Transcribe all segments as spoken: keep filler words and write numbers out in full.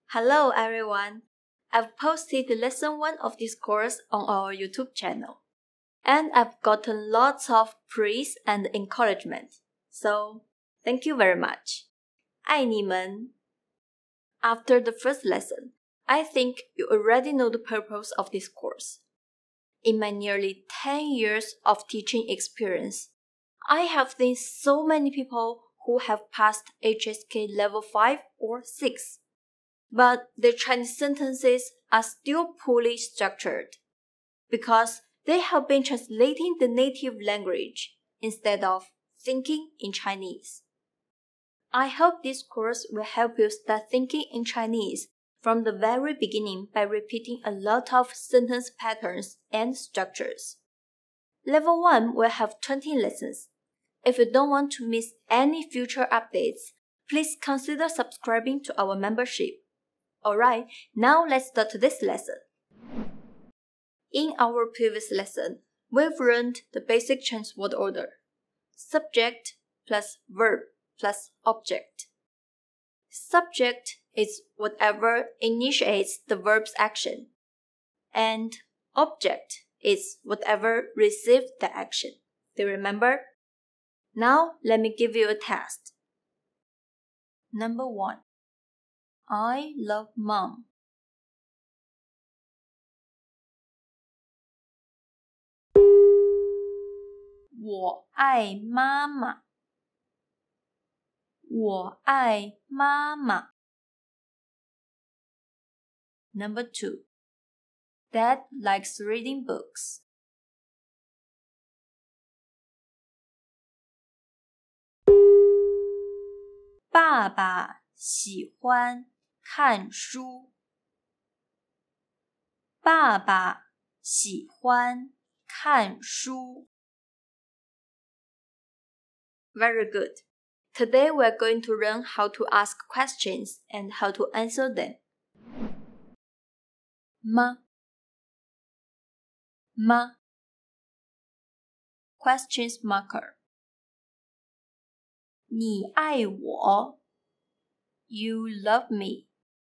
Hello everyone! I've posted lesson one of this course on our YouTube channel, and I've gotten lots of praise and encouragement, so thank you very much. 爱你们! After the first lesson, I think you already know the purpose of this course. In my nearly ten years of teaching experience, I have seen so many people who have passed H S K level five or six, but their Chinese sentences are still poorly structured because they have been translating the native language instead of thinking in Chinese. I hope this course will help you start thinking in Chinese from the very beginning by repeating a lot of sentence patterns and structures. Level one will have twenty lessons. If you don't want to miss any future updates, please consider subscribing to our membership. Alright, now let's start this lesson. In our previous lesson, we've learned the basic Chinese word order. Subject plus verb plus object. Subject is whatever initiates the verb's action, and object is whatever receives the action. Do you remember? Now, let me give you a test. Number one. I love mom. 我爱妈妈。我爱妈妈。Number two. Dad likes reading books. 爸爸喜欢看书。爸爸喜欢看书。Very good. Today we're going to learn how to ask questions and how to answer them. 吗？吗？ Questions marker. 你爱我 You love me.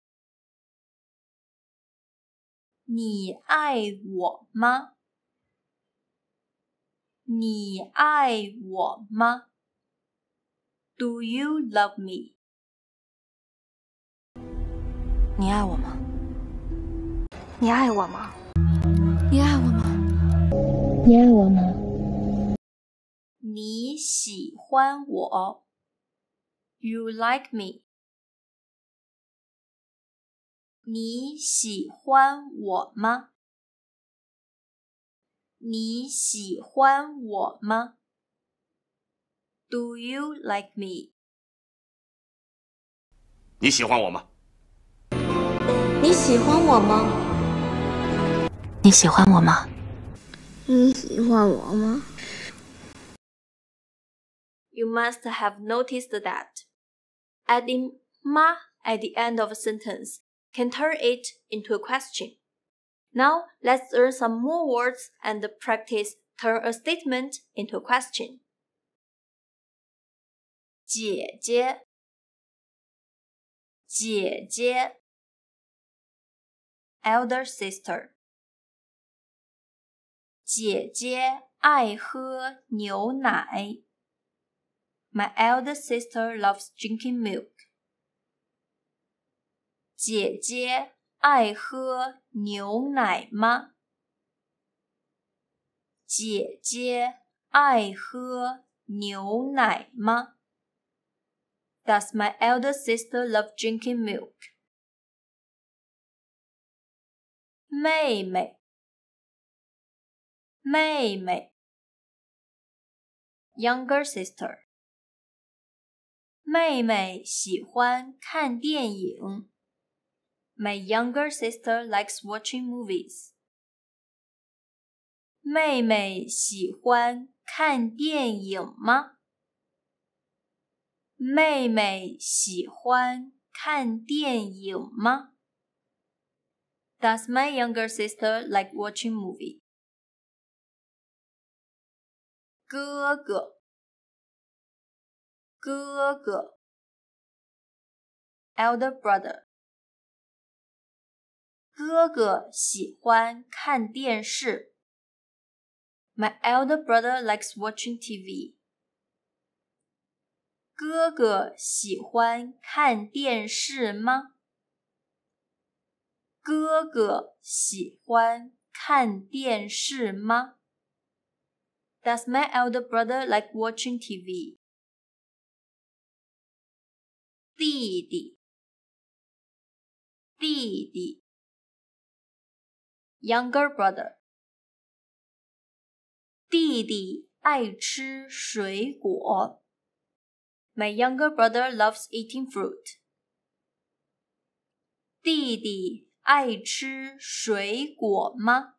你爱我吗？你爱我吗？ Do you love me? 你爱我吗？你爱我吗？你爱我吗？ 你爱我吗？ 你喜欢我 You like me. 你喜欢我吗？你喜欢我吗？ Do you like me? 你喜欢我吗？ 你喜欢我吗？你喜欢我吗？ 你喜欢我吗？ You must have noticed that adding 吗 at the end of a sentence can turn it into a question. Now, let's learn some more words and practice turn a statement into a question. 姐姐，姐姐 elder sister 姐姐爱喝牛奶 My elder sister loves drinking milk. 姐姐爱喝牛奶吗？姐姐爱喝牛奶吗？ Does my elder sister love drinking milk? 妹妹，妹妹 younger sister 妹妹喜欢看电影 My younger sister likes watching movies. 妹妹喜欢看电影吗？妹妹喜欢看电影吗？ Does my younger sister like watching movie? 哥哥，哥哥 elder brother 哥哥喜欢看电视。My elder brother likes watching T V. 哥哥喜欢看电视吗？哥哥喜欢看电视吗？ Does my elder brother like watching T V? 弟弟，弟弟 Younger brother. 弟弟爱吃水果。My younger brother loves eating fruit. 弟弟爱吃水果吗？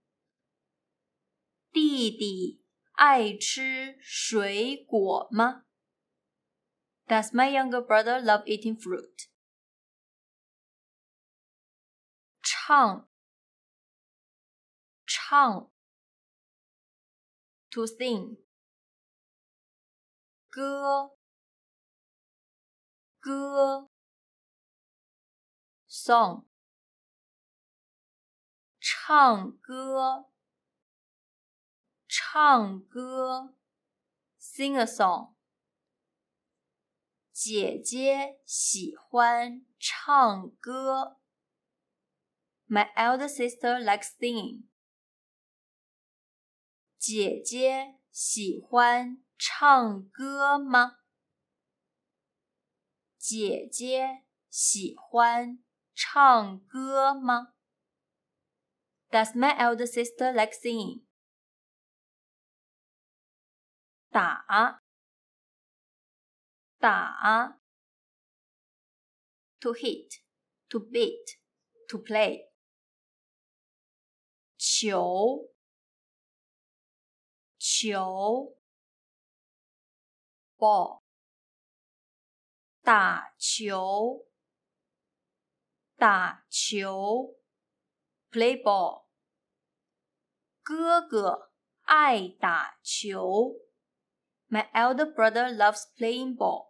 弟弟爱吃水果吗？ Does my younger brother love eating fruit? 唱，唱 To sing. 歌，歌 Song. 唱歌，唱歌 Sing a song. 姐姐喜欢唱歌。My elder sister likes singing. 姐姐喜欢唱歌吗？姐姐喜欢唱歌吗？ Does my elder sister like singing? 打，打 To hit, to beat, to play. 球，球 Ball. 打球，打球 Play ball. 哥哥爱打球。My elder brother loves playing ball.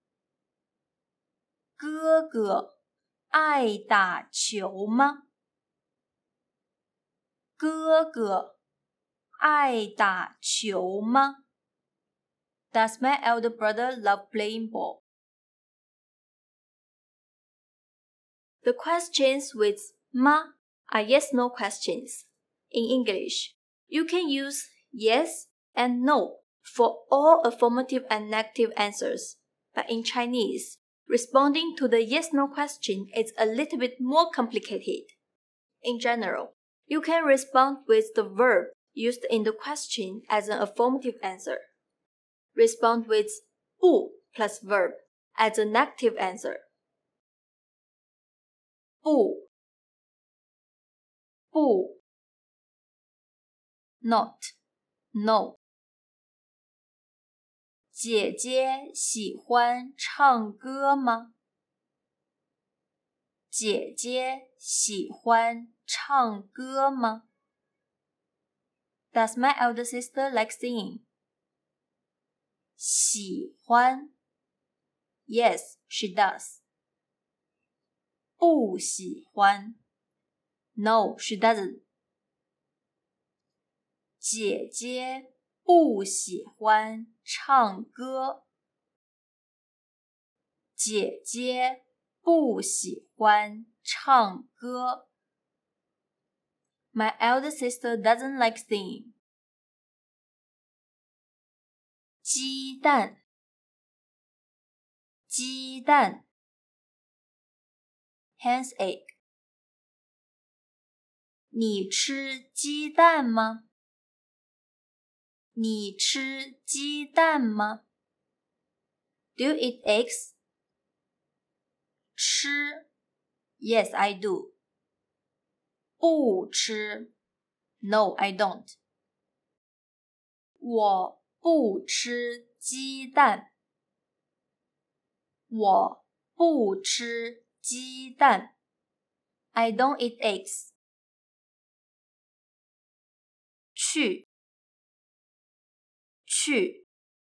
哥哥爱打球吗？哥哥爱打球吗？ Does my elder brother love playing ball? The questions with 吗 are yes-no questions. In English, you can use yes and no for all affirmative and negative answers. But in Chinese, responding to the yes-no question is a little bit more complicated. In general, you can respond with the verb used in the question as an affirmative answer. Respond with 不 plus verb as a negative answer. 不，不 Not, no. 姐姐喜欢唱歌吗？姐姐喜欢唱歌吗？ Does my elder sister like singing? 喜欢 Yes, she does. 不喜欢 No, she doesn't. 姐姐不喜欢唱歌。姐姐不喜欢唱歌。My elder sister doesn't like singing. 鸡蛋，鸡蛋 Hen's egg. 你吃鸡蛋吗？你吃鸡蛋吗？ Do you eat eggs? 吃 Yes, I do. 不吃 No, I don't. 我不吃鸡蛋。我不吃鸡蛋。I don't eat eggs. 去，去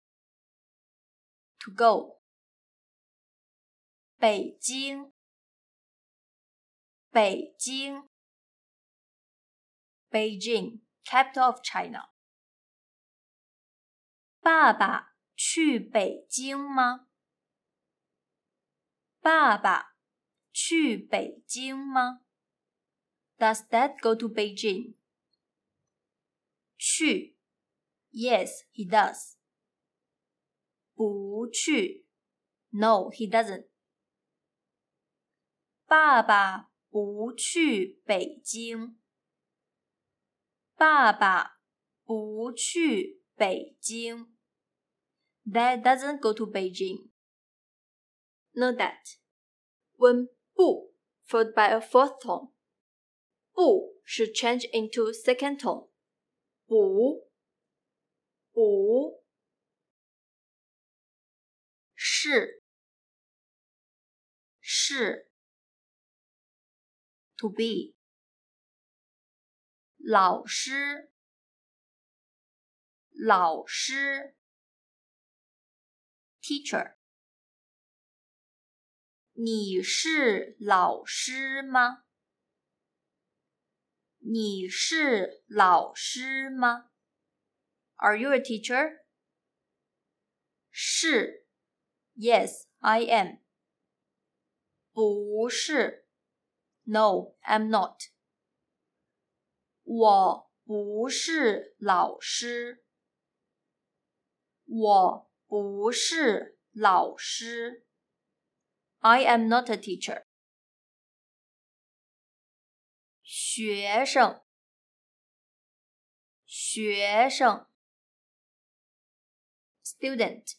To go. 北京，北京 Beijing, capital of China. 爸爸去北京吗？爸爸去北京吗？ Does Dad go to Beijing? 去 Yes, he does. 不去 No, he doesn't. 爸爸不去北京。爸爸不去北京。Dad doesn't go to Beijing. Note that when 不 followed by a fourth tone, 不 should change into second tone. 不不是是 to be 老师老师 teacher 你是老师吗？你是老师吗？ Are you a teacher? 是 Yes, I am. 不是 No, I'm not. 我不是老师。我不是老师。I am not a teacher. 学生学生 student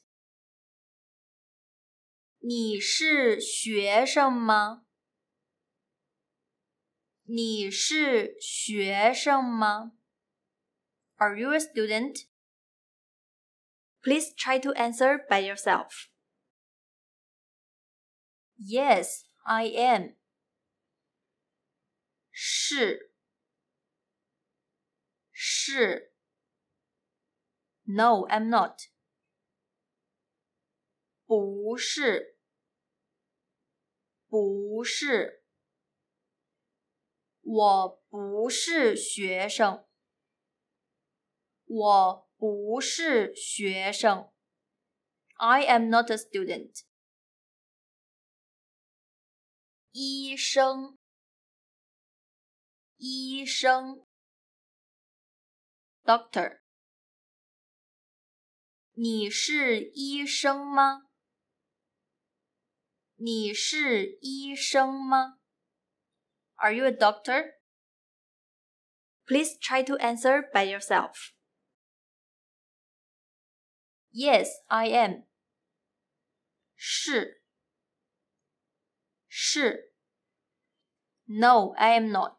你是学生吗？你是学生吗？ Are you a student? Please try to answer by yourself. Yes, I am. 是是 No, I'm not. 不是不是我不是学生。我不是学生。I am not a student. 医生医生 Doctor 你是医生吗？你是医生吗？ Are you a doctor? Please try to answer by yourself. Yes, I am. 是是 No, I am not.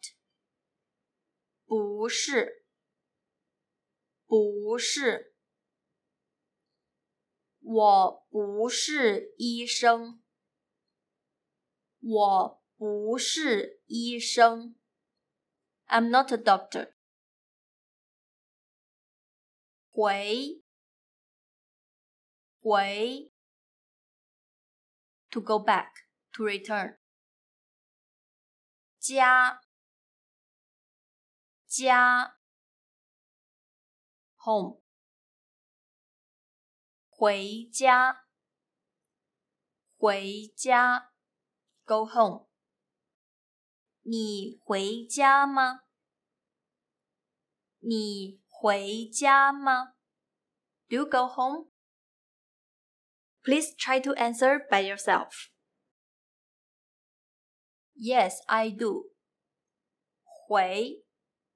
不是不是我不是医生。我不是医生。I'm not a doctor. 回回 to go back, to return. 家家 home 回家回家 go home 你回家吗？你回家吗？ Do you go home? Please try to answer by yourself. Yes, I do. 回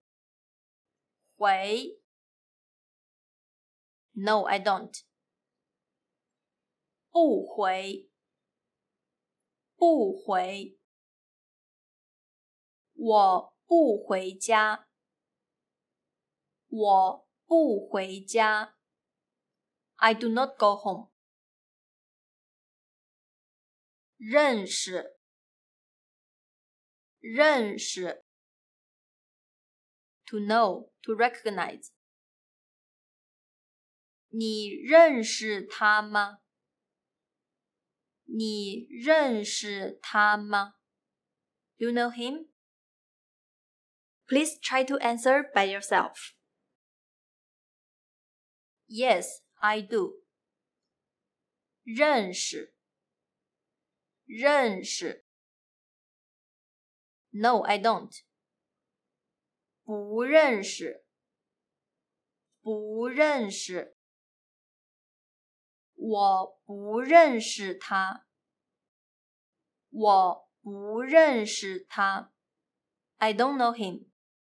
回 No, I don't. 不回不回我不回家。我不回家。I do not go home. 认识认识 To know, to recognize. 你认识他吗？你认识他吗？ You know him? Please try to answer by yourself. Yes, I do. 认识认识 No, I don't. 不认识不认识我不认识他我不认识他 I don't know him.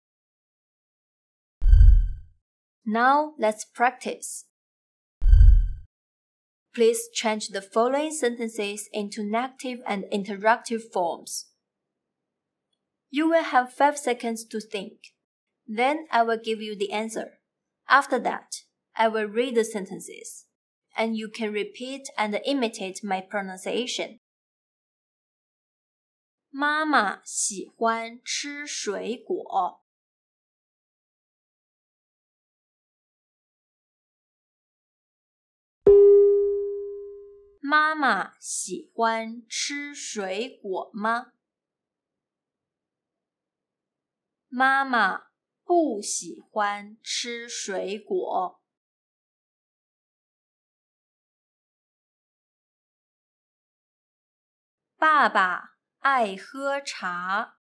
Now let's practice. Please change the following sentences into negative and interrogative forms. You will have five seconds to think. Then I will give you the answer. After that, I will read the sentences, and you can repeat and imitate my pronunciation. 妈妈喜欢吃水果。妈妈喜欢吃水果吗？妈妈不喜欢吃水果。爸爸爱喝茶。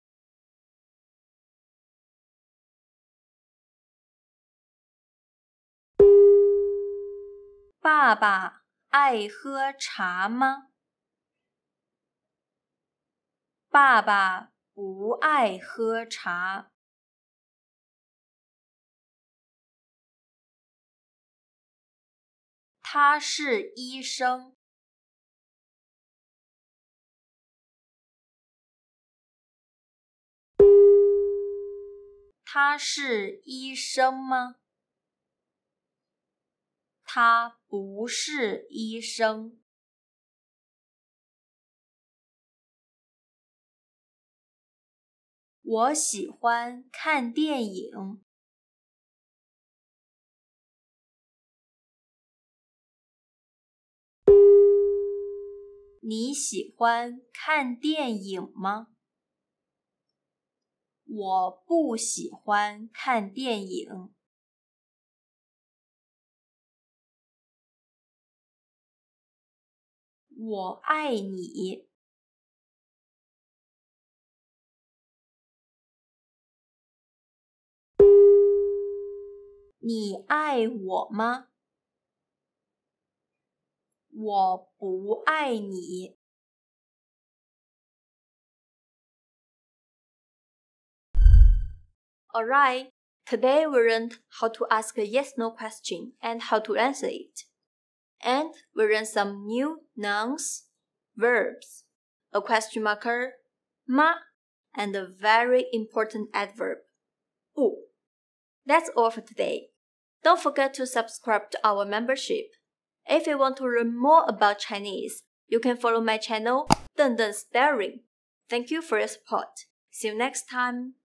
爸爸爱喝茶吗？爸爸不爱喝茶。他是医生。他是医生吗？他不是医生。我喜欢看电影。你喜欢看电影吗？我不喜欢看电影。我爱你。你爱我吗？我不爱你。Alright, today we learned how to ask a yes-no question and how to answer it. And we learned some new nouns, verbs, a question marker, ma, and a very important adverb, 不. That's all for today. Don't forget to subscribe to our membership. If you want to learn more about Chinese, you can follow my channel, Deng Deng Staring. Thank you for your support. See you next time.